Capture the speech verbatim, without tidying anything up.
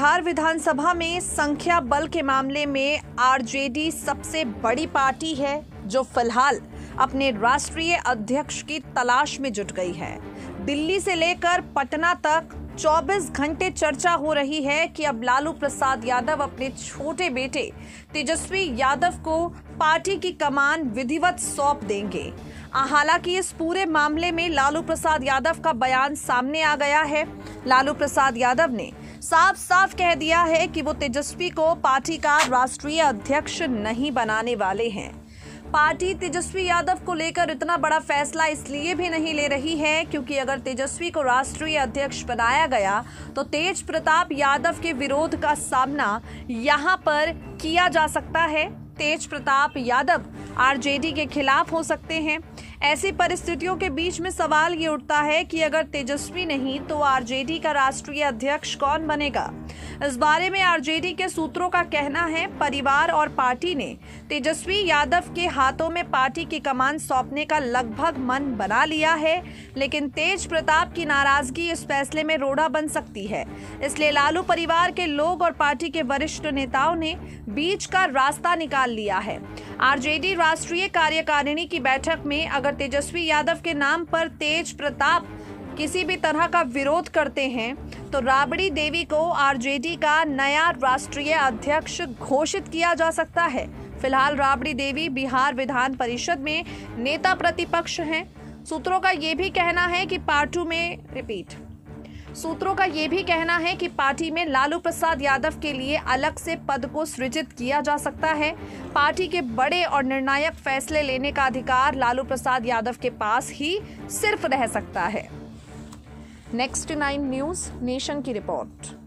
बिहार विधानसभा में संख्या बल के मामले में आरजेडी सबसे बड़ी पार्टी है, जो फिलहाल अपने राष्ट्रीय अध्यक्ष की तलाश में जुट गई है। दिल्ली से लेकर पटना तक चौबीस घंटे चर्चा हो रही है कि अब लालू प्रसाद यादव अपने छोटे बेटे तेजस्वी यादव को पार्टी की कमान विधिवत सौंप देंगे। हालांकि इस पूरे मामले में लालू प्रसाद यादव का बयान सामने आ गया है। लालू प्रसाद यादव ने साफ साफ कह दिया है कि वो तेजस्वी को पार्टी का राष्ट्रीय अध्यक्ष नहीं बनाने वाले हैं। पार्टी तेजस्वी यादव को लेकर इतना बड़ा फैसला इसलिए भी नहीं ले रही है क्योंकि अगर तेजस्वी को राष्ट्रीय अध्यक्ष बनाया गया तो तेज प्रताप यादव के विरोध का सामना यहां पर किया जा सकता है। तेज प्रताप यादव आरजेडी के खिलाफ हो सकते हैं। ऐसी परिस्थितियों के बीच में सवाल ये उठता है कि अगर तेजस्वी नहीं तो आरजेडी का राष्ट्रीय अध्यक्ष कौन बनेगा। इस बारे में आरजेडी के सूत्रों का कहना है परिवार और पार्टी ने तेजस्वी यादव के हाथों में पार्टी की कमान सौंपने का लगभग मन बना लिया है, लेकिन तेज प्रताप की नाराजगी इस फैसले में रोड़ा बन सकती है। इसलिए लालू परिवार के लोग और पार्टी के वरिष्ठ नेताओं ने बीच का रास्ता निकाल लिया है। आरजेडी राष्ट्रीय कार्यकारिणी की बैठक में अगर तेजस्वी यादव के नाम पर तेज प्रताप किसी भी तरह का विरोध करते हैं तो राबड़ी देवी को आरजेडी का नया राष्ट्रीय अध्यक्ष घोषित किया जा सकता है। फिलहाल राबड़ी देवी बिहार विधान परिषद में नेता प्रतिपक्ष हैं। सूत्रों का यह भी कहना है कि पार्टी में रिपीट सूत्रों का यह भी कहना है कि पार्टी में लालू प्रसाद यादव के लिए अलग से पद को सृजित किया जा सकता है। पार्टी के बड़े और निर्णायक फैसले लेने का अधिकार लालू प्रसाद यादव के पास ही सिर्फ रह सकता है। नेक्स्ट नाइन न्यूज नेशन की रिपोर्ट।